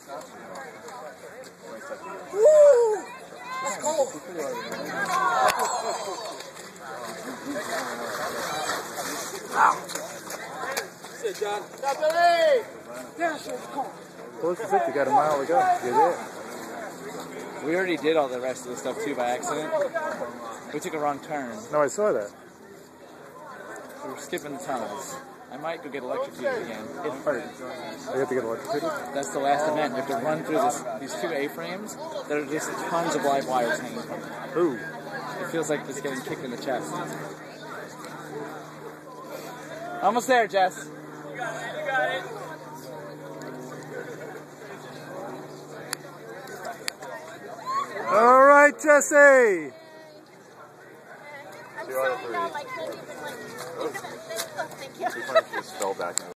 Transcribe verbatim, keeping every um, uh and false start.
Woo! Let's go! Sit, John. Stop it! There, shit's cold. Well, this is it. You got a mile to go. You're there. We already did all the rest of the stuff too by accident. We took a wrong turn. No, I saw that. We were skipping the tunnels. I might go get electrocuted again. It hurt. You have to get electrocuted? That's the last event. You have to run through this, these two A-frames that are just tons of live wires hanging from them. Ooh. It feels like it's getting kicked in the chest. Almost there, Jess. You got it, you got it. All right, Jesse. I'm sorry, no, like, maybe, like, thank you. We spell back now.